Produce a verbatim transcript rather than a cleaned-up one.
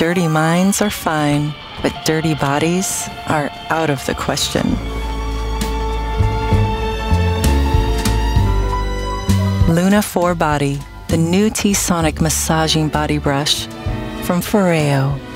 Dirty minds are fine, but dirty bodies are out of the question. Luna four Body, the new T-Sonic massaging body brush from FOREO.